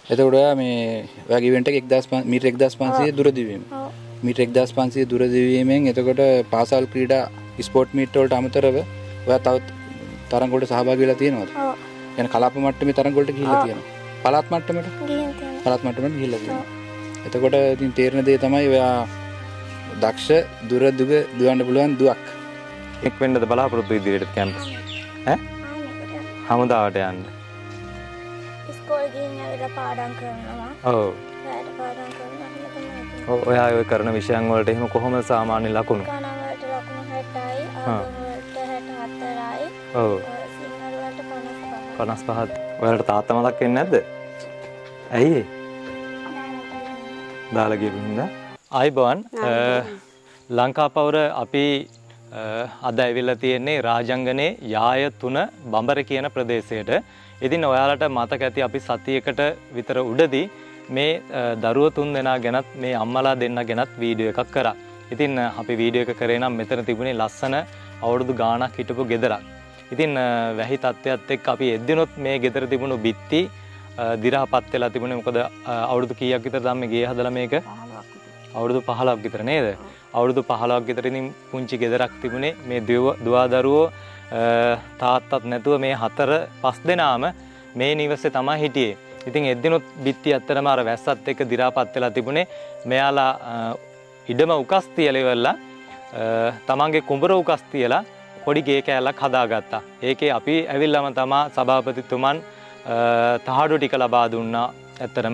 එතකොට මේ ඔයාගේ ඉවෙන්ට් එක 1500 මීටර 1500 දුර දිවීම. මීටර 1500 දුර දිවීමෙන් එතකොට පාසල් ක්‍රීඩා ස්පෝර්ට් මීට් වලට අමතරව ඔයා තව තරඟ වලට සහභාගී වෙලා තියෙනවද? ඔව්. يعني කලාප මට්ටමේ තරඟ වලට ගිහිල්ලා තියෙනවා. පළාත් මට්ටමට? ගිහින් තියෙනවා. පළාත් මට්ටමට ගිහිල්ලා තියෙනවා. එතකොට ඉතින් තේරෙන දේ තමයි ඔයා දක්ෂ දුර දුග දුවන්න පුළුවන් දුවක්. එක් වෙන්නද බලාපොරොත්තු ඉදිරියට කැම්පස්. ඈ? හමුදාවට යන්න. ඉස්කෝලේ ගිහින් ඇවිල්ලා පාඩම් කරනවා. ඔව්. රැට පාඩම් කරනවා. ඔව් ඔයා ඔය කරන විෂයන් වලට එහෙම කොහොමද සාමාන්‍ය ලකුණු? ගණන් වලට ලකුණු 60යි, අංක වලට 64යි. ඔව්. සිංහල වලට 55යි. 55ත්. ඔයාලට තාත්තා මතක් වෙන්නේ නැද්ද? ඇයි? දාලා ගියපු හින්දා. ආයිබෝන් ලංකාපවුර අපි අද ඇවිල්ලා තියෙන්නේ රාජංගනේ යාය 3 බඹර කියන ප්‍රදේශයට. ඉතින් ඔයාලට මතක ඇති අපි සතියකට විතර උඩදී මේ දරුවෝ 3 දෙනා ගැනත් මේ අම්මලා දෙන්නා ගැනත් වීඩියෝ එකක් කරා. ඉතින් අපි වීඩියෝ එක කරේ නම් මෙතන තිබුණේ ලස්සන අවුරුදු ගාණක් හිටපු ගෙදරක්. ඉතින් වැහි තත්ත්වයක් එක්ක අපි එද්දිනොත් මේ ගෙදර තිබුණු බිත්ති දිරහපත් වෙලා තිබුණේ. මොකද අවුරුදු කීයක් විතර තමයි ගේ හදලා මේක? අවුරුදු 15ක් විතර නේද? අවුරුදු 15ක් විතර ඉතින් පුංචි ගෙදරක් තිබුණේ. මේ දුවා දරුවෝ තාත්තත් නැතුව මේ 4-5 දෙනාම මේ නිවසේ තමයි හිටියේ. ඉතින් එද්දිනොත් බිත්ති ඇත්තටම අර වැස්සත් එක්ක දිරාපත් වෙලා තිබුණේ. මෙයාලා ඉඩම උකස් තියලා ඉවරලා තමන්ගේ කුඹර උකස් තියලා පොඩි ගේ කෑල්ලක් හදාගත්තා. ඒකේ අපි ඇවිල්ලාම තමා සභාපතිතුමන් තහඩු ටික ලබා දුන්නා. ඇත්තටම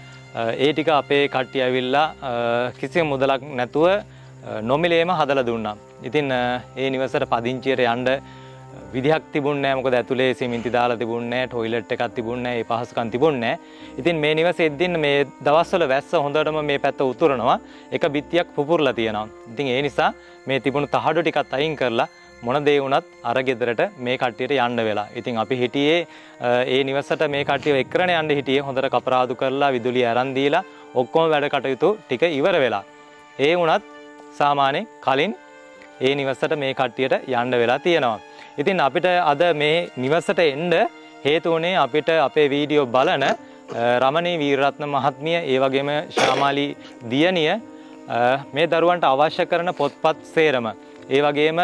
ඒ ටික අපේ කට්ටිය ඇවිල්ලා කිසිම මුදලක් නැතුව නොමිලේම හදලා දුන්නා. ඉතින් ඒ නිවසට පදිංචියට යන්න විදිහක් තිබුණේ නැහැ. මොකද ඇතුලේ සිමෙන්ති දාලා තිබුණේ නැහැ, ටොයිලට් එකක් තිබුණේ නැහැ, ඒ පහසුකම් තිබුණේ නැහැ. ඉතින් මේ නිවසේ එද්දින්න මේ දවස්වල වැස්ස හොඳටම මේ පැත්ත උතුරනවා. එක බිත්තියක් පුපුරලා තියෙනවා. ඉතින් ඒ නිසා මේ තිබුණු තහඩු ටිකත් අයින් කරලා මොන දේ වුණත් අර ගෙදරට මේ කට්ටියට යන්න වෙලා. ඉතින් අපි හිටියේ ඒ නිවසට මේ කට්ටිය එක්කරන යන්න හිටියේ. හොඳට කපරාදු කරලා විදුලිය අරන් දීලා ඔක්කොම වැඩ කටයුතු ටික ඉවර වෙලා. ඒ වුණත් සාමාන්‍යයෙන් කලින් ඒ නිවසට මේ කට්ටියට යන්න වෙලා තියෙනවා. ඉතින් අපිට අද මේ නිවසට එන්න හේතු වුණේ අපිට අපේ වීඩියෝ බලන රමණී වීරරත්න මහත්මිය, ඒ වගේම ශාමාලි දියණිය මේ දරුවන්ට අවශ්‍ය කරන පොත්පත් සේරම, ඒ වගේම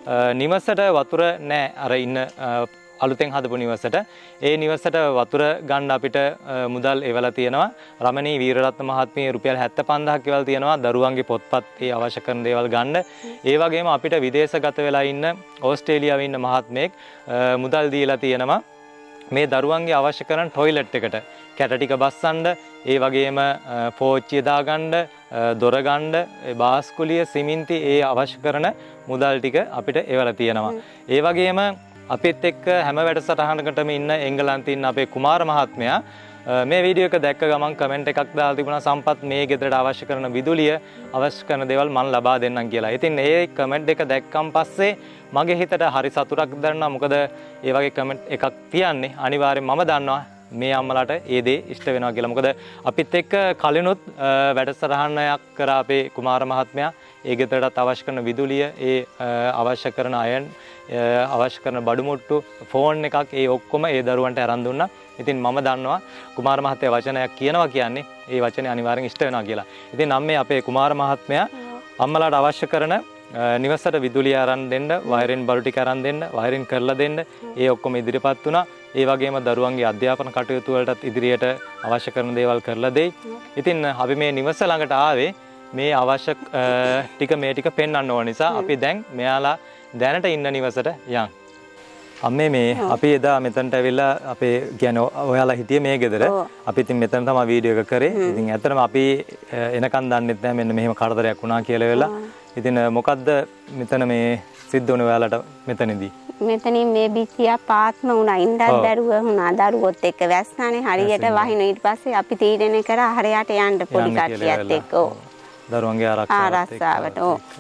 නිවසට වතුර නැහැ අර ඉන්න අලුතෙන් හදපු නිවසට. ඒ නිවසට වතුර ගන්න අපිට මුදල් එවලා තියෙනවා. රමණී වීරරත්න මහත්මිය රුපියල් 75000ක් එවලා තියෙනවා දරුවන්ගේ පොත්පත් ඒ අවශ්‍ය කරන දේවල් ගන්න. ඒ වගේම අපිට විදේශගත වෙලා ඉන්න ඕස්ට්‍රේලියාවේ ඉන්න මහත්මයෙක් මුදල් දීලා තියෙනවා මේ දරුවන්ගේ අවශ්‍ය කරන ටොයිලට් එකට කැට ටික බස්සන්න, ඒ වගේම පෝච්චිය දාගන්න, දොර ගන්න, බාස්කුලිය, සිමෙන්ති ඒ අවශ්‍ය කරන මුදල් ටික අපිට එවලා තියෙනවා. ඒ වගේම අපිත් එක්ක හැම වැඩසටහනකටම ඉන්න එංගලන්තේ ඉන්න අපේ කුමාර මහත්මයා මේ වීඩියෝ එක දැක්ක ගමන් කමෙන්ට් එකක් දාලා තිබුණා සම්පත් මේ ගෙදරට අවශ්‍ය කරන විදුලිය අවශ්‍ය කරන දේවල් මම ලබා දෙන්නම් කියලා. ඉතින් ඒ කමෙන්ට් එක දැක්කන් පස්සේ මගේ හිතට හරි සතුටක් දැනුණා. මොකද ඒ වගේ කමෙන්ට් එකක් තියන්නේ අනිවාර්යෙන් මම දන්නවා මේ අම්මලාට ඒ දේ ඉෂ්ට වෙනවා කියලා. මොකද අපිත් එක්ක කලිනුත් වැඩසටහනක් කරා අපේ කුමාර මහත්මයා. ඒ ගෙදරට අවශ්‍ය කරන විදුලිය, ඒ අවශ්‍ය කරන අයන්, අවශ්‍ය කරන බඩු මුට්ටු, ෆෝන් එකක්, ඒ ඔක්කොම ඒ දරුවන්ට අරන් දුන්නා. ඉතින් මම දන්නවා කුමාර මහත්තයා වචනයක් කියනවා කියන්නේ ඒ වචනේ අනිවාර්යෙන් ඉෂ්ට වෙනවා කියලා. ඉතින් නම් මේ අපේ කුමාර මහත්මයා අම්මලාට අවශ්‍ය කරන නිවසට විදුලිය අරන් දෙන්න, වයරින් බඩු ටික අරන් දෙන්න, වයරින් කරලා දෙන්න, ඒ ඔක්කොම ඉදිරිපත් වුණා. ඒ වගේම දරුවන්ගේ අධ්‍යාපන කටයුතු වලටත් ඉදිරියට අවශ්‍ය කරන දේවල් කරලා දෙයි. ඉතින් අපි මේ නිවස ළඟට ආවේ මේ අවශ්‍ය ටික මේ ටික පෙන්වන්න ඕන නිසා අපි දැන් මෙයාලා දැනට ඉන්න නිවසට යන්. අම්මේ මේ අපි එදා මෙතනට ඇවිල්ලා අපේ කියන්නේ ඔයාලා හිටියේ මේ ගෙදර. අපි ඉතින් මෙතන තමයි වීඩියෝ එක කරේ. ඉතින් ඇත්තටම අපි එනකන් දන්නෙත් නැහැ මෙන්න මෙහෙම කරදරයක් වුණා කියලා වෙලා. ඉතින් මොකද්ද මෙතන මේ සිද්ධ වුණේ ඔයාලට මෙතනදී? මෙතනින් මේ බිත්තිය පාත්ම වුණා. ඉන්නත් බැරුව වුණා. දරුවොත් එක්ක වැස්සානේ හරියට වහින. ඊට පස්සේ අපි තීරණය කරා හරියට යන්න පොඩි කට්ටියත් එක්ක. දරුවන්ගේ ආරක්ෂාවට.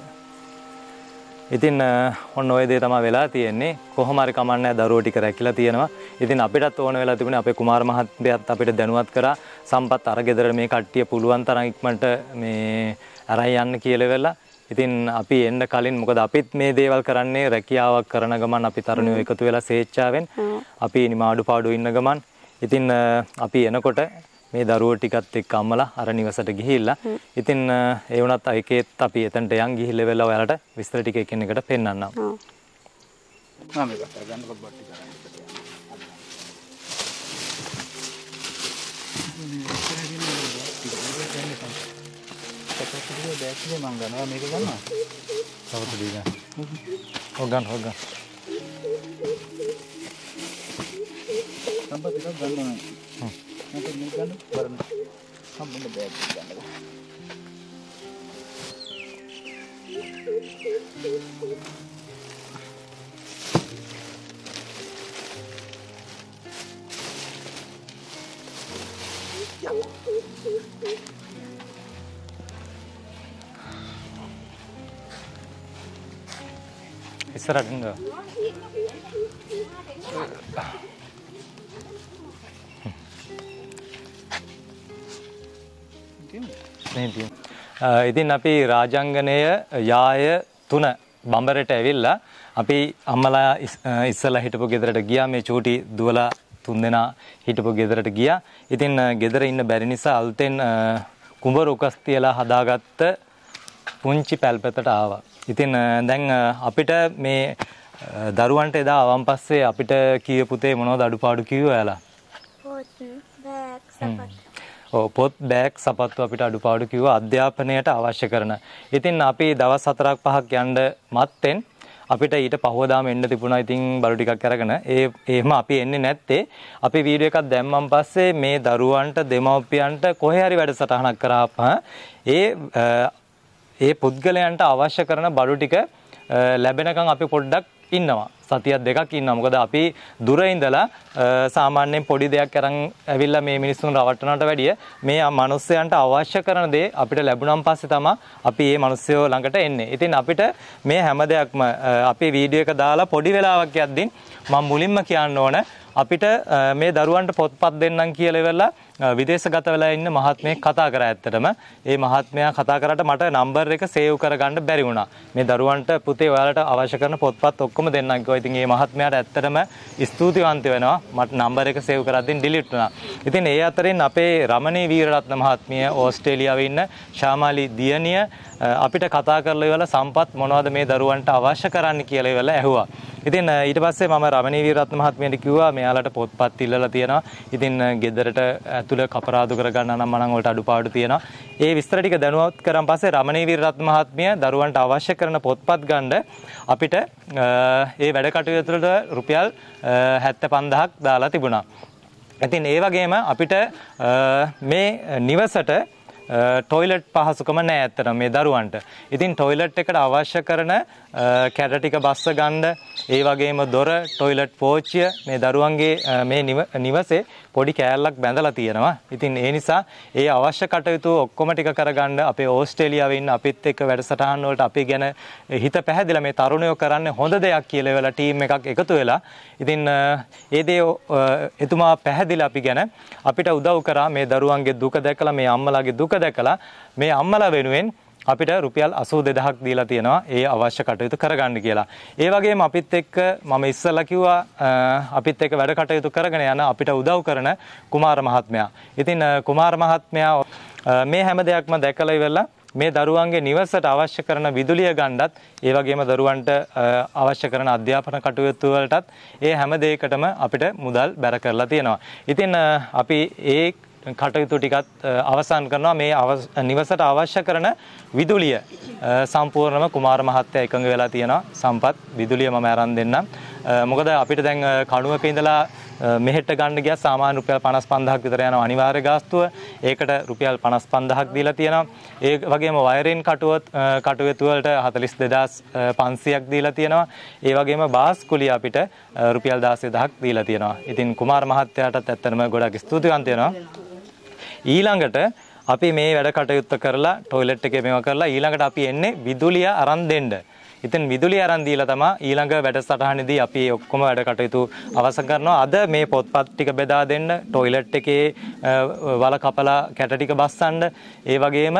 ඉතින් ඔන්න ඔය දේ තමයි වෙලා තියෙන්නේ. කොහොම හරි කමන්නේ දරුවෝ ටික රැකිලා තියෙනවා. ඉතින් අපිටත් ඕන වෙලා තිබුණේ අපේ කුමාර මහත්මයාත් අපිට දැනුවත් කරා සම්පත් අර ගෙදර මේ කට්ටිය පුළුවන් තරම් ඉක්මනට මේ අරන් යන්න කියලා වෙලා. ඉතින් අපි එන්න කලින් මොකද අපිත් මේ දේවල් කරන්නේ රැකියාවක් කරන ගමන් අපි තරුණයෝ එකතු වෙලා ස්වේච්ඡාවෙන් අපි නිමාඩු පාඩු ඉන්න ගමන් ඉතින් අපි එනකොට මේ දරුවෝ ටිකත් එක්ක අම්මලා අර නිවසට ගිහිල්ලා. ඉතින් ඒ වුණත් ඒකෙත් අපි එතනට යන් ගිහිල්ලා වෙලා ඔයාලට විස්තර ටික එකිනෙකට පෙන්නන්නම්. ඔව්. මම මේක ගන්න කොබ්බට් ටික කරන්නේ. බෑග්ගේ මං ගන්නවා මේක ගන්නවා. තවද දී ගන්න. ඔව් ගන්න. සම්පත් ටිකක් ගන්නවා. මට මේක ගන්න බලන්න. සම්පූර්ණ බෑග් එක ගන්න. ඉස්සරහට ඉන්න. ඉතින් අපි රාජාංගනය යාය 3 බඹරට ඇවිල්ලා අපි අම්මලා ඉස්සලා හිටපු ගෙදරට ගියා. මේ චූටි දුවලා 3 දෙනා හිටපු ගෙදරට ගියා. ඉතින් ගෙදර ඉන්න බැරි නිසා අලුතෙන් කුඹර උකස් තියලා හදාගත්ත පුංචි පැල්පතට ආවා. ඉතින් දැන් අපිට මේ දරුවන්ට එදා ආවන් පස්සේ අපිට කීය පුතේ මොනවද අඩුපාඩු කිව්වා ඔයාලා? පොත් බෑග් සපත්තු අපිට අඩුපාඩු කිව්වා අධ්‍යාපනයට අවශ්‍ය කරන. ඉතින් අපි දවස් 4ක් 5ක් යන්න මත්තෙන් අපිට ඊට පහවදාම එන්න තිබුණා. ඉතින් බඩු ටිකක් අරගෙන එහෙම අපි එන්නේ නැත්තේ අපි වීඩියෝ එකක් දැම්මන් පස්සේ මේ දරුවන්ට දෙමව්පියන්ට කොහේ හරි වැඩසටහනක් කරාපහා ඒ පුද්ගලයන්ට අවශ්‍ය කරන බඩු ටික ලැබෙනකන් අපි පොඩ්ඩක් ඉන්නවා. සතියක් දෙකක් ඉන්නවා. මොකද අපි දුර ඉඳලා සාමාන්‍යයෙන් පොඩි දෙයක් අරන් ඇවිල්ලා මේ මිනිස්සුන් රවට්ටනට වැඩිය මේ මිනිස්සයන්ට අවශ්‍ය කරන දේ අපිට ලැබුණාන් පස්සේ තමයි අපි මේ මිනිස්සයෝ ළඟට එන්නේ. ඉතින් අපිට මේ හැම දෙයක්ම අපි වීඩියෝ එක දාලා පොඩි වෙලාවක් යද්දී මම මුලින්ම කියන්න ඕන අපිට මේ දරුවන්ට පොත්පත් දෙන්නම් කියලා ඉවරලා විදේශගත වෙලා ඉන්න මහත්මයෙක් කතා කරා. ඇත්තටම ඒ මහත්මයා කතා කරාට මට නම්බර් එක සේව් කරගන්න බැරි වුණා. මේ දරුවන්ට පුතේ ඔයාලට අවශ්‍ය කරන පොත්පත් ඔක්කොම දෙන්නම් කිව්වා. ඉතින් මේ මහත්මයාට ඇත්තටම ස්තුතිවන්ත වෙනවා. මට නම්බර් එක සේව් කරද්දී ඩිලීට් වුණා. ඉතින් ඒ අතරින් අපේ රමණී වීරරත්න මහත්මිය ඕස්ට්‍රේලියාවේ ඉන්න ශාමාලි දියණිය අපිට කතා කරලා ඉවරලා සම්පත් මොනවද මේ දරුවන්ට අවශ්‍ය කරන්නේ කියලා ඉවරලා ඇහුවා. ඉතින් ඊට පස්සේ මම රමණී වීරරත්න මහත්මියට කිව්වා මෙයාලට පොත්පත් ඉල්ලලා තියෙනවා. ඉතින් ගෙදරට ඇතුළ කපරාදු කරගන්න නම් මනම් වලට අඩුපාඩු තියෙනවා. ඒ විස්තර ටික දැනුවත් කරන් පස්සේ රමණී වීරරත්න මහත්මිය දරුවන්ට අවශ්‍ය කරන පොත්පත් ගන්න අපිට ඒ වැඩ කටයුතු වලට රුපියල් 75000ක් දාලා තිබුණා. ඉතින් ඒ වගේම අපිට මේ නිවසට ටොයිලට් පහසුකම නැහැ ඇත්තටම මේ දරුවන්ට. ඉතින් ටොයිලට් එකට අවශ්‍ය කරන කැට ටික බස්ස ගන්න, ඒ වගේම දොර, ටොයිලට් පෝච්චිය මේ දරුවන්ගේ මේ නිවසේ පොඩි කෑල්ලක් බැඳලා තියෙනවා. ඉතින් ඒ නිසා ඒ අවශ්‍ය කටයුතු ඔක්කොම ටික කරගන්න අපේ ඕස්ට්‍රේලියාවේ ඉන්න අපිත් එක්ක වැඩසටහන් වලට අපි ගැන හිත පැහැදිලා මේ තරුණයෝ කරන්නේ හොඳ දෙයක් කියලා වෙලා ටීම් එකක් එකතු වෙලා ඉතින් ඒ දේ එතුමා පැහැදිලා අපි ගැන අපිට උදව් කරා. මේ දරුවන්ගේ දුක දැකලා මේ අම්මලාගේ දුක දැකලා මේ අම්මලා වෙනුවෙන් අපිට රුපියල් 82000ක් දීලා තියෙනවා ඒ අවශ්‍ය කටයුතු කරගන්න කියලා. ඒ වගේම අපිත් එක්ක මම ඉස්සෙල්ලා කිව්වා අපිත් එක්ක වැඩ කටයුතු කරගෙන යන අපිට උදව් කරන කුමාර මහත්මයා. ඉතින් කුමාර මහත්මයා මේ හැම දෙයක්ම දැකලා ඉවරලා මේ දරුවන්ගේ නිවසට අවශ්‍ය කරන විදුලිය ගන්නත් ඒ වගේම දරුවන්ට අවශ්‍ය කරන අධ්‍යාපන කටයුතු වලටත් ඒ හැම දෙයකටම අපිට මුදල් බැර කරලා තියෙනවා. ඉතින් අපි ඒ කටයුතු ටිකත් අවසන් කරනවා. මේ නිවසට අවශ්‍ය කරන විදුලිය සම්පූර්ණම කුමාර මහත්තයා එකඟ වෙලා තියෙනවා. සම්පත් විදුලිය මම අරන් දෙන්නම්. මොකද අපිට දැන් කණුවක ඉඳලා මෙහෙට ගන්න ගියා සාමාන්‍ය රුපියල් 55000ක් විතර යනවා අනිවාර්ය ගාස්තුව. ඒකට රුපියල් 55000ක් දීලා තියෙනවා. ඒ වගේම වයරින් කටයුතු වලට 42500ක් දීලා තියෙනවා. ඒ වගේම බාස් කුලිය අපිට රුපියල් 16000ක් දීලා තියෙනවා. ඉතින් කුමාර මහත්තයාටත් ඇත්තටම ගොඩක් ස්තුතිවන්ත වෙනවා. ඊළඟට අපි මේ වැඩ කටයුත්ත කරලා ටොයිලට් එකේ මේවා කරලා ඊළඟට අපි එන්නේ විදුලිය අරන් දෙන්න. ඉතින් විදුලිය අරන් දීලා තමයි ඊළඟ වැඩසටහනේදී අපි ඔක්කොම වැඩ කටයුතු අවසන් කරනවා. අද මේ පොත්පත් ටික බෙදා දෙන්න, ටොයිලට් එකේ වල කපලා කැට ටික බස්සන්න, ඒ වගේම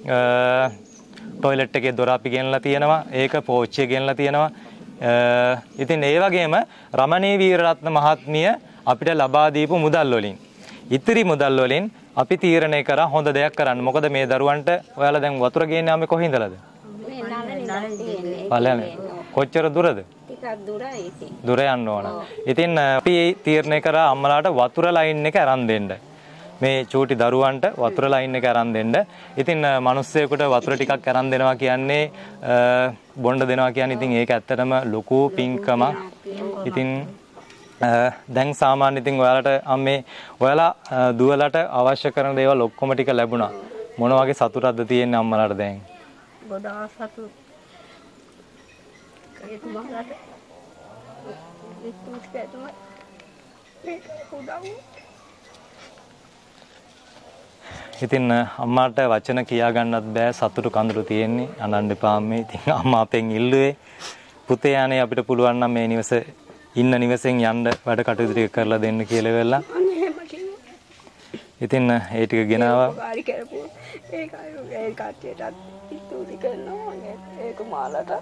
ටොයිලට් එකේ දොර අපි ගෙනලා තියෙනවා. ඒක පෝච්චිය ගෙනලා තියෙනවා. ඉතින් ඒ වගේම රමණී වීරරත්න මහත්මිය අපිට ලබා දීපු මුදල් වලින් ඉතිරි මුදල් වලින් අපි තීරණය කරා හොඳ දෙයක් කරන්න. මොකද මේ දරුවන්ට ඔයාලා දැන් වතුර ගේන්නේ ආමේ කොහින්දලද? බලන්න. කොච්චර දුරද? ටිකක් දුරයි ඉතින්. දුර යන්න ඕන. ඉතින් අපි තීරණය කරා අම්මලාට වතුර ලයින් එක අරන් දෙන්න. මේ චූටි දරුවන්ට වතුර ලයින් එක අරන් දෙන්න. ඉතින් මිනිස්සෙකුට වතුර ටිකක් අරන් දෙනවා කියන්නේ බොණ්ඩ දෙනවා කියන්නේ ඉතින් ඒක ඇත්තටම ලොකු පිංකමක්. ඉතින් දැන් සාමාන්‍ය ඉතින් ඔයාලට අම්මේ ඔයාලා දුවලට අවශ්‍ය කරන දේවල් ඔක්කොම ටික ලැබුණා. මොන වගේ සතුටක්ද තියෙන්නේ අම්මලාට දැන්? ගොඩාක් සතුට. ඒක මහලට ඉතින් අම්මාට වචන කියා ගන්නත් බෑ සතුටු කඳුළු තියෙන්නේ අනන්න එපා අම්මේ. ඉතින් අම්මා අපෙන් ඉල්ලුවේ පුතේ අනේ අපිට පුළුවන් නම් මේ නිවස ඉන්න නිවසෙන් යන්න වැඩ කටයුතු ටික කරලා දෙන්න කියලා වෙලා. ඉතින් ඒ ටික ගෙනාවා. කාරි කරපු ඒ කට්ටියටත් ස්තුති කරනවා ඒක මාලට.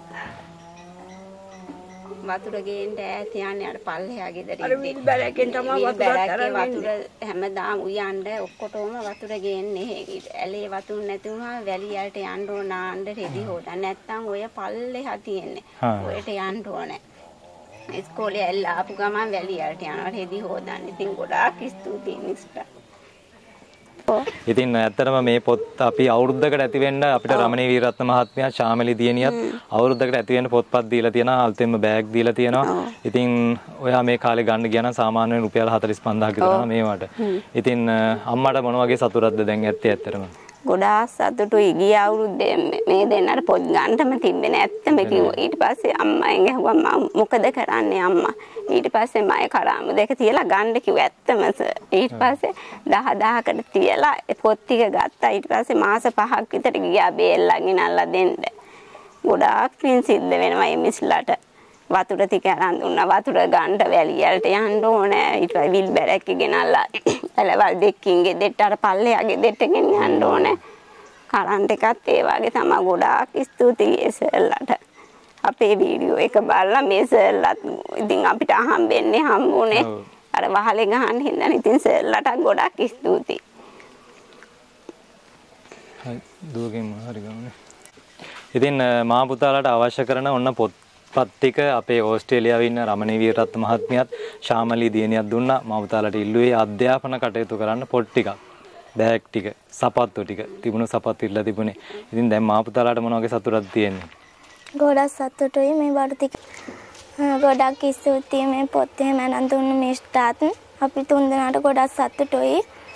වතුර ගේන්න ඈත යන්නේ අර පල්ලෙහා ගෙදර අර විල් බැලකින් තමයි වතුර අරන් වතුර හැමදාම උයන්ඩ ඔක්කොටම වතුර ගේන්නේ. ඇලේ වතුර නැති වුණා වැලි යට යන්න ඕන නාන්න රෙදි හොදන්න. නැත්තම් ඔය පල්ලෙහා තියෙන්නේ. ඔයට යන්න ඕනේ. ඉස්කෝලේ ඇල්ල ආපු ගමන් වැලි යට යනවා රෙදි හොදන්න. ඉතින් ගොඩාක් ස්තුතියි මිස්ටර්. ඉතින් ඇත්තටම මේ පොත් අපි අවුරුද්දකට ඇති වෙන්න අපිට රමණී වීරරත්න මහත්මයා ශාමලි දියණියත් අවුරුද්දකට ඇති වෙන්න පොත්පත් දීලා තියෙනවා. අලුතෙන්ම බෑග් දීලා තියෙනවා. ඉතින් ඔයා මේ කාලේ ගන්න ගියා නම් සාමාන්‍යයෙන් රුපියල් 45000ක් විතර මේවට. ඉතින් අම්මට මොන වගේ සතුටක්ද දැන් ඇත්තේ ඇත්තටම? ගොඩාක් සතුටුයි. ගිය අවුරුද්දේ මේ දෙන්නට පොත් ගන්නම තිබ්බේ නැත්තම කිව්වා. ඊට පස්සේ අම්මෙන් ඇහුවා මොකද කරන්නේ අම්මා? ඊට පස්සේ මම කරාම දෙක තියලා ගන්න කිව්වා ඇත්තම. ඊට පස්සේ 10000කට තියලා පොත් ටික ගත්තා. ඊට පස්සේ මාස 5ක් විතර ගියා බේල්ලා ගෙනල්ලා දෙන්න. ගොඩාක් පින් සිද්ධ වෙනවා මේ මිස්ලාට. වතුර ටික අරන් දුන්නා. වතුර ගන්න වැලියට යන්න ඕනේ. ඊට පස්සේ විල් බැරක් ගෙනල්ලා එලවල් දෙකකින් ගෙදෙට්ට අර පල්ලෙහා ගෙදෙට්ට ගෙනියන්න ඕනේ. කරන්ට් එකත් ඒ වගේ තමයි. ගොඩාක් ස්තුතියි ඒ සර්ලාට. අපේ වීඩියෝ එක බලලා මේ සර්ලාත් ඉතින් අපිට හම්බෙන්නේ හම්බුනේ. අර වහලේ ගහන්න හින්දා ඉතින් සර්ලාට ගොඩාක් ස්තුතියි. හරි දුවගෙන් හරි ගමනේ. ඉතින් මා පුතාලාට අවශ්‍ය කරන ඔන්න පොත් ටික අපේ ඕස්ට්‍රේලියාවේ ඉන්න රමණී වීරරත්න මහත්මියත් ශාමලි දියණියත් දුන්නා. මා පුතාලාට ඉල්ලුවේ අධ්‍යාපන කටයුතු කරන්න පොත් ටිකක්, බෑග් ටික, සපත්තු ටික තිබුණු සපත්තු ඉල්ලලා තිබුණේ. ඉතින් දැන් මා පුතාලාට මොන වගේ සතුටක්ද තියෙන්නේ? ගොඩක් සතුටුයි මේ වර්ධි. ගොඩක් ස්තුතියි මේ පොත් එහෙම අරන් දුන්න මිස්ටර්ත්. අපි තුන්දෙනාට ගොඩක් සතුටුයි.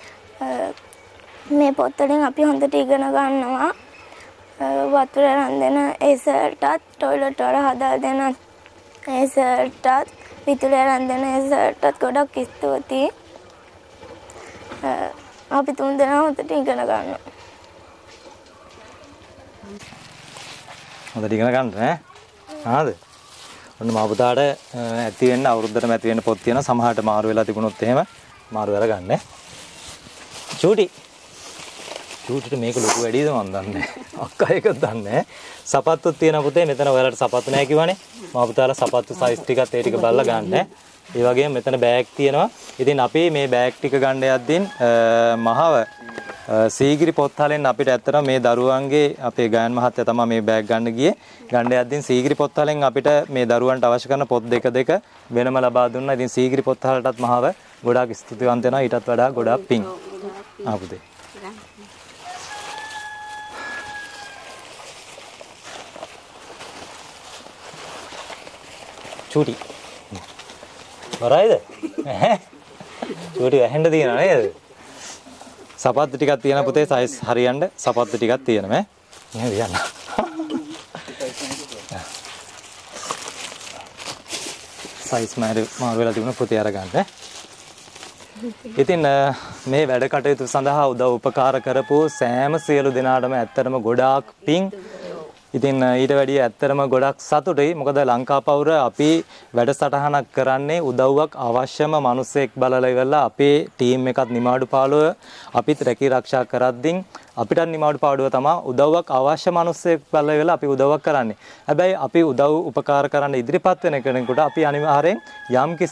මේ පොත් වලින් අපි හොඳට ඉගෙන ගන්නවා. වතුර අරන් දෙන ඒ සර්ටත්, ටොයිලට් වල හදලා දෙන ඒ සර්ටත්, පිටුල අරන් දෙන ඒ සර්ටත් ගොඩක් ස්තුතියි. අපි තුන්දෙනා හොඳට ඉගෙන ගන්නවා. හොඳට ඉගෙන ගන්න ඈ. ආද? ඔන්න මා පුතාට ඇති වෙන්න අවුරුද්දටම ඇති වෙන්න පොත් තියෙනවා. සමහරට මාරු වෙලා තිබුණොත් එහෙම මාරු වෙලා ගන්න. චූටි. චූටිට මේක ලොකු වැඩිද මන් දන්නේ. අක්කා එක දන්නේ. සපත්තුත් තියෙන පුතේ මෙතන ඔයාලට සපත්තු නැහැ කිව්වනේ. මා පුතාලා සපත්තු සයිස් ටිකත් ඒ ටික බලලා ගන්න. ඒ වගේම මෙතන බෑග් තියෙනවා. ඉතින් අපි මේ බෑග් ටික ගන්න යද්දී මහව සීගිරි පොත්හලෙන් අපිට ඇත්තටම මේ දරුවන්ගේ අපේ ගායන් මහත්තයා තමයි මේ බෑග් ගන්න ගියේ. ගන්න යද්දී සීගිරි පොත්හලෙන් අපිට මේ දරුවන්ට අවශ්‍ය කරන පොත් දෙක වෙනම ලබා දුන්නා. ඉතින් සීගිරි පොත්හලටත් මහව ගොඩාක් ස්තුතිවන්ත වෙනවා. ඊටත් වඩා ගොඩාක් පිං. ආපුතේ. චූටි. වරයිද? චූටි වැහෙන්න තියෙනවා නේද? සපත්තු ටිකක් තියෙන පුතේ සයිස් හරියන්න සපත්තු ටිකක් තියෙනවා ඈ. එහෙම යන්න. සයිස් මාරු වෙලා තිබුණ පුතේ අරගන්න ඈ. ඉතින් මේ වැඩ කටයුතු සඳහා උදව් උපකාර කරපු සෑම සියලු දෙනාටම ඇත්තටම ගොඩාක් පිං. ඉතින් ඊට වැඩිය ඇත්තටම ගොඩක් සතුටුයි. මොකද ලංකාපෞර අපි වැඩසටහනක් කරන්නේ උදව්වක් අවශ්‍යම මිනිස්සෙක් බලලා ඉවරලා අපේ ටීම් එකත් නිමාඩු පාළුව අපිත් රැකී ආරක්ෂා කරද්දී අපිටත් නිමාඩු පාඩුව තමයි උදව්වක් අවශ්‍ය මිනිස්සෙක් බලලා ඉවරලා අපි උදව්වක් කරන්නේ. හැබැයි අපි උදව් උපකාර කරන්න ඉදිරිපත් වෙන කෙනෙකුට අපි අනිවාර්යෙන් යම්කිසි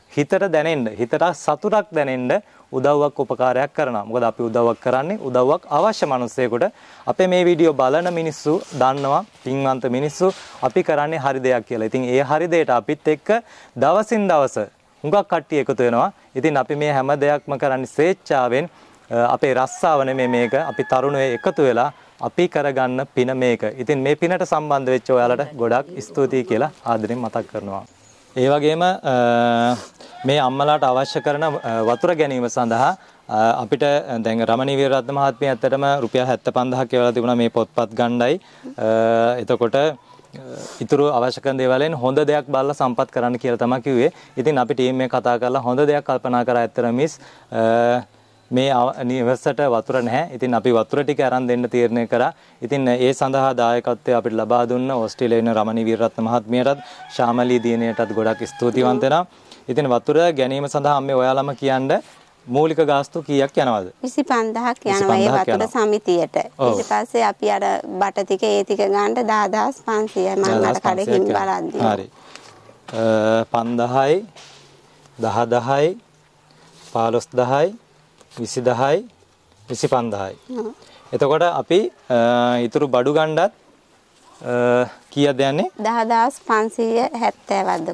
හිතට දැනෙන්න, හිතට සතුටක් දැනෙන්න උදව්වක් උපකාරයක් කරනවා. මොකද අපි උදව්වක් කරන්නේ උදව්වක් අවශ්‍ය මිනිස්සෙකුට. අපේ මේ වීඩියෝ බලන මිනිස්සු දන්නවා, පින්වන්ත මිනිස්සු අපි කරන්නේ හරි දෙයක් කියලා. ඉතින් ඒ හරි දෙයට අපිත් එක්ක දවසින් දවස හුඟක් කට්ටිය එකතු වෙනවා. ඉතින් අපි මේ හැම දෙයක්ම කරන්නේ ස්වේච්ඡාවෙන්. අපේ රස්සාව නෙමෙයි මේක. අපි තරුණයෝ එකතු වෙලා අපි කරගන්න පින මේක. ඉතින් මේ පිනට සම්බන්ධ වෙච්ච ඔයාලට ගොඩක් ස්තුතියි කියලා ආදරෙන් මතක් කරනවා. ඒ වගේම මේ අම්මලාට අවශ්‍ය කරන වතුර ගැනීම සඳහා අපිට දැන් රමණී වීරරත්න මහත්මිය ඇත්තටම රුපියල් 75000ක් කියලා තිබුණා මේ පොත්පත් ගණ්ඩායි. එතකොට ඉතුරු අවශ්‍ය කරන දේවල්ෙන් හොඳ දෙයක් බලලා සම්පත් කරන්න කියලා තමයි කිව්වේ. ඉතින් අපි ටීම් එක කතා කරලා හොඳ දෙයක් කල්පනා කරා ඇත්තට මිස් මේ නිවසට වතුර නැහැ. ඉතින් අපි වතුර ටික අරන් දෙන්න තීරණය කරා. ඉතින් ඒ සඳහා දායකත්වය අපිට ලබා දුන්න ඕස්ට්‍රේලියාවේ ඉන්න රමණී වීරරත්න මහත්මියටත් ශාමලී දියණියටත් ගොඩක් ස්තුතිවන්ත වෙනවා. ඉතින් වතුර ගැනීම සඳහා අම්මේ ඔයාලම කියන්න මූලික ගාස්තු කීයක් යනවද? 25000ක් යනවා ඒ වතුර සමිතියට. ඊට පස්සේ අපි අර බට ටික ඒ ටික ගන්න 10500යි මම අර කඩකින් බලද්දී. හරි. 5000යි 10000යි 15000යි 20000යි 25000යි. එතකොට අපි ඊතුරු බඩු ගණ්ඩත් කීයද යන්නේ? 10570ක්ද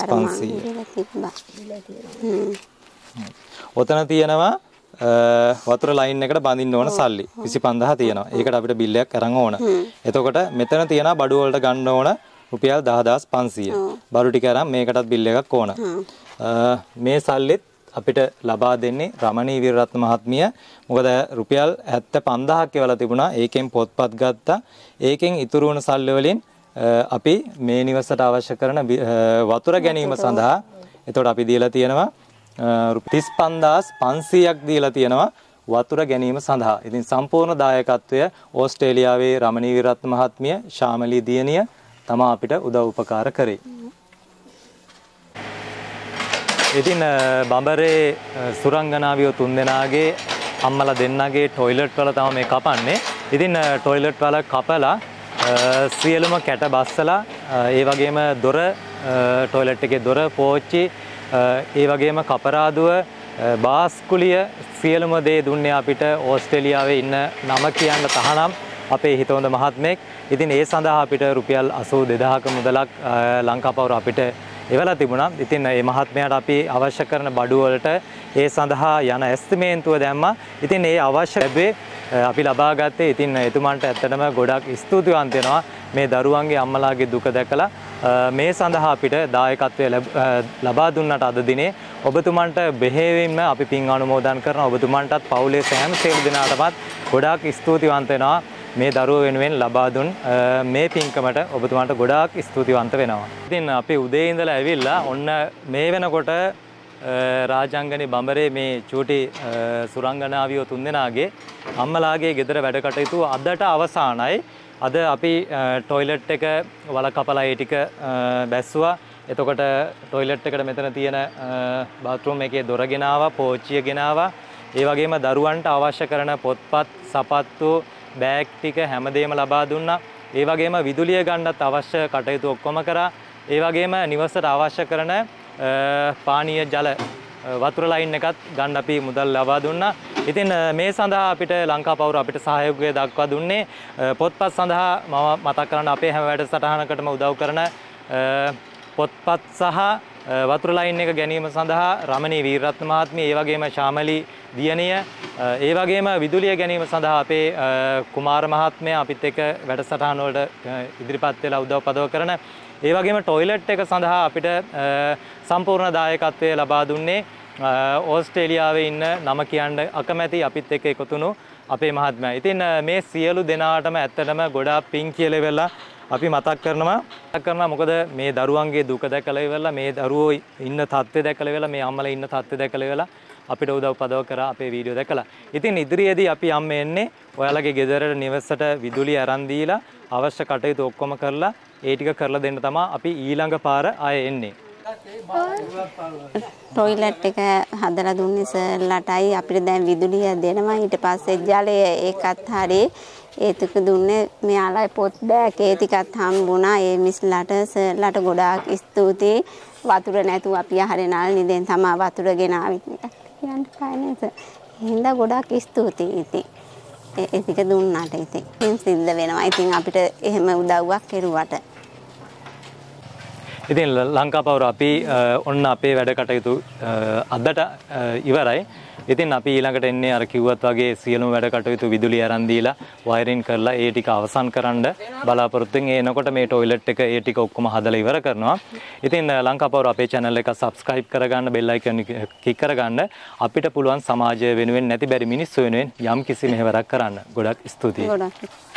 10500. ඔතන තියෙනවා වතුර ලයින් එකට බඳින්න ඕන සල්ලි 25000 තියෙනවා. ඒකට අපිට බිල් එකක් අරන් ඕන. එතකොට මෙතන තියෙනවා බඩු වලට ගන්න ඕන රුපියල් 10500. බඩු ටික අරන් මේකටත් බිල් එකක් ඕන. මේ සල්ලිත් අපිට ලබා දෙන්නේ රමණී වීරරත්න මහත්මිය. මොකද රුපියල් 75000ක් කියලා තිබුණා. ඒකෙන් පොත්පත් ගත්තා. ඒකෙන් ඉතුරු වුණ සල්ලි වලින් අපි මේ නිවසට අවශ්‍ය කරන වතුර ගැනීම සඳහා එතකොට අපි දීලා තියෙනවා 35500ක් දීලා තියෙනවා වතුර ගැනීම සඳහා. ඉතින් සම්පූර්ණ දායකත්වය ඕස්ට්‍රේලියාවේ රමණී වීරරත්න මහත්මිය ශාමලී දියණිය තමයි අපිට උදව් උපකාර කරේ. ඉතින් බඹරේ සුරංගනාවියෝ 3 දෙනාගේ අම්මලා දෙන්නගේ টয়ලට් වල තමයි මේ කපන්නේ. ඉතින් টয়ලට් වල කපලා සියලුම කැට බස්සලා ඒ වගේම දොර টয়ලට් එකේ දොර පෝච්චි ඒ වගේම කපරාදුව බාස්කුලිය සියලුම දේ දුන්නේ අපිට ඕස්ට්‍රේලියාවේ ඉන්න නම කියන්න තහනම් අපේ හිතවඳ මහත්මයෙක්. ඉතින් ඒ සඳහා අපිට රුපියල් 82000ක මුදලක් ලංකාපවුර අපිට එවලා තිබුණා. ඉතින් මේ මහත්මයාට අපි අවශ්‍ය කරන බඩු වලට ඒ සඳහා යන ඇස්තිමේන්තුව දැම්මා. ඉතින් ඒ අවශ්‍ය ලැබේ අපි ලබා ගත්තේ. ඉතින් එතුමන්ට ඇත්තටම ගොඩක් ස්තුතිවන්ත වෙනවා මේ දරුවන්ගේ අම්මලාගේ දුක දැකලා මේ සඳහා අපිට දායකත්වය ලබා දුන්නට අද දිනේ ඔබතුමන්ට බෙහෙවින්ම අපි පින් අනුමෝදන් කරනවා. ඔබතුමන්ටත් පවුලේ සෑම සියලු දෙනාටමත් ගොඩාක් ස්තුතිවන්ත වෙනවා. මේ දරුවෝ වෙනුවෙන් ලබා දුන් මේ පින්කමට ඔබතුමාට ගොඩාක් ස්තුතිවන්ත වෙනවා. ඉතින් අපි උදේ ඉඳලා ඇවිල්ලා ඔන්න මේ වෙනකොට රාජාංගනේ බඹරේ මේ චූටි සුරංගනාවියෝ 3 දෙනාගේ අම්මලාගේ ගෙදර වැඩ කටයුතු අදට අවසానයි. අද අපි টয়ලට් එක වල කපලා ඒ ටික බැස්සුවා. එතකොට টয়ලට් එකට මෙතන තියෙන බාත්රූම් එකේ දොර ගෙනාවා, පෝච්චිය ගෙනාවා. ඒ වගේම දරුවන්ට අවශ්‍ය කරන පොත්පත්, සපත්තු, බෑග් ටික හැමදේම ලබා දුන්නා. ඒ වගේම විදුලිය ගන්නත් අවශ්‍ය කටයුතු ඔක්කොම කරා. ඒ වගේම නිවසට අවශ්‍ය කරන පානීය ජල වතුර ලයින් එකත් ගන්න අපි මුදල් ලබා දුන්නා. ඉතින් මේ සඳහා අපිට ලංකාපවුර අපිට සහයෝගය දක්වා දුන්නේ පොත්පත් සඳහා මම මතක් කරන්න අපේ හැම වැඩසටහනකටම උදව් කරන පොත්පත් සහ වතුර ලයින් එක ගැනීම සඳහා රමණී වීරරත්න මහත්මිය, ඒ වගේම ශාමලී දියණිය, ඒ වගේම විදුලිය ගැනීම සඳහා අපේ කුමාර මහත්මයා අපිත් එක්ක වැඩසටහන වලට ඉදිරිපත් වෙලා උදව් පදව කරන, ඒ වගේම টয়ලට් එක සඳහා අපිට සම්පූර්ණ දායකත්වය ලබා දුන්නේ ඕස්ට්‍රේලියාවේ ඉන්න නම කියන්න අකමැති අපිත් එක්ක එකතුණු අපේ මහත්මයා. ඉතින් මේ සියලු දෙනාටම ඇත්තටම ගොඩාක් පිං කියලා වෙලා අපි මතක් කරනවා මොකද මේ දරුවන්ගේ දුක දැකලා ඉවරලා මේ දරුවෝ ඉන්න තත්ත්වය දැකලා ඉවරලා මේ අම්මලා ඉන්න තත්ත්වය දැකලා ඉවරලා අපිට උදව් පදව කරා අපේ වීඩියෝ දැකලා. ඉතින් ඉදිරියේදී අපි අම්මේ එන්නේ ඔයාලගේ ගෙදරට නිවසට විදුලිය අරන් දීලා අවශ්‍ය කටයුතු ඔක්කොම කරලා ඒ ටික කරලා දෙන්න තමයි අපි ඊළඟ පාර ආයෙ එන්නේ. টয়ලට් එක හදලා දුන්නේ සර්ලටයි අපිට දැන් විදුලිය දෙනවා. ඊට පස්සේ ජලය ඒකත් හරි ඒතුක දුන්නේ මෙයාලයි පොත් බෑග් ඒ ටිකත් හම්බුණා. ඒ මිස්ලට සර්ලට ගොඩාක් ස්තුතියි. වතුර නැතුව අපි ආහාරේ නාල නිදෙන් තමයි වතුර ගෙනාවිත් කියන්න කායනස. හින්දා ගොඩාක් ස්තුතියි ඉතින්. ඒ ටික දුන්නාට ඉතින් සිද්ධ වෙනවා. ඉතින් අපිට එහෙම උදව්වක් කෙරුවට. ඉතින් ලංකාපවුර අපි ඔන්න අපේ වැඩ කටයුතු අදට ඉවරයි. ඉතින් අපි ඊළඟට එන්නේ අර කිව්වත් වගේ සියලුම වැඩ කටයුතු විදුලි අරන් දීලා වයරින් කරලා ඒ ටික අවසන් කරන්න බලාපොරොත්තු වෙන එනකොට මේ টয়ලට් එක ඒ ටික ඔක්කොම හදලා ඉවර කරනවා. ඉතින් ලංකාපවුර අපේ channel එක subscribe කරගන්න bell icon එක click කරගන්න අපිට පුළුවන් සමාජය වෙනුවෙන් නැති බැරි මිනිස්සු වෙනුවෙන් යම් කිසි මෙහෙවරක් කරන්න. ගොඩක් ස්තුතියි. ගොඩක්